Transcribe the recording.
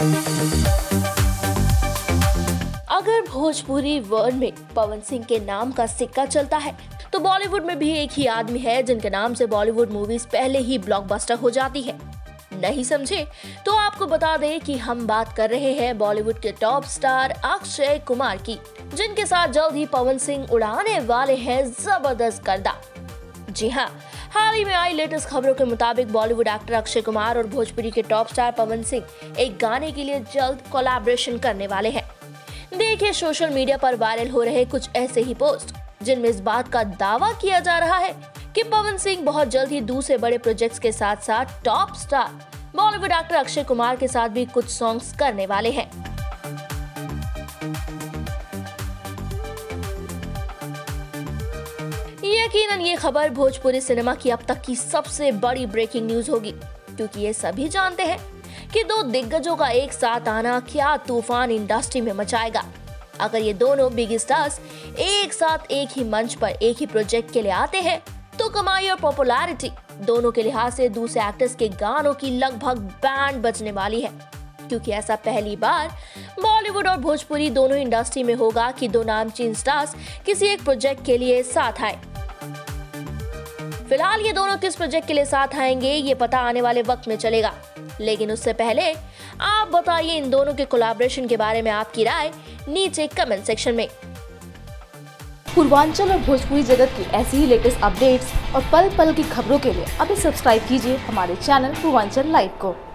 अगर भोजपुरी वर्ल्ड में पवन सिंह के नाम का सिक्का चलता है तो बॉलीवुड में भी एक ही आदमी है जिनके नाम से बॉलीवुड मूवीज पहले ही ब्लॉकबस्टर हो जाती है। नहीं समझे तो आपको बता दें कि हम बात कर रहे हैं बॉलीवुड के टॉप स्टार अक्षय कुमार की, जिनके साथ जल्द ही पवन सिंह उड़ाने वाले हैं जबरदस्त गर्दा। जी हाँ, हाल ही में आई लेटेस्ट खबरों के मुताबिक बॉलीवुड एक्टर अक्षय कुमार और भोजपुरी के टॉप स्टार पवन सिंह एक गाने के लिए जल्द कोलैबोरेशन करने वाले हैं। देखिए, सोशल मीडिया पर वायरल हो रहे कुछ ऐसे ही पोस्ट जिनमें इस बात का दावा किया जा रहा है कि पवन सिंह बहुत जल्द ही दूसरे बड़े प्रोजेक्ट्स के साथ साथ top star Bollywood actor Akshay Kumar के साथ भी कुछ सॉन्ग्स करने वाले हैं। यकीनन ये खबर भोजपुरी सिनेमा की अब तक की सबसे बड़ी ब्रेकिंग न्यूज होगी, क्योंकि ये सभी जानते हैं कि दो दिग्गजों का एक साथ आना क्या तूफान इंडस्ट्री में मचाएगा। अगर ये दोनों बिग स्टार्स एक साथ एक ही मंच पर एक ही प्रोजेक्ट के लिए आते हैं तो कमाई और पॉपुलैरिटी दोनों के लिहाज से दूसरे एक्टर्स के गानों की लगभग बैंड बजने वाली है, क्योंकि ऐसा पहली बार बॉलीवुड और भोजपुरी दोनों इंडस्ट्री में होगा कि दो नामचीन स्टार्स किसी एक प्रोजेक्ट के लिए साथ आए। फिलहाल ये दोनों किस प्रोजेक्ट के लिए साथ आएंगे ये पता आने वाले वक्त में चलेगा, लेकिन उससे पहले आप बताइए इन दोनों के कोलैबोरेशन के बारे में आपकी राय नीचे कमेंट सेक्शन में। पूर्वांचल और भोजपुरी जगत की ऐसी ही लेटेस्ट अपडेट्स और पल पल की खबरों के लिए अभी सब्सक्राइब कीजिए हमारे चैनल पूर्वांचल लाइव को।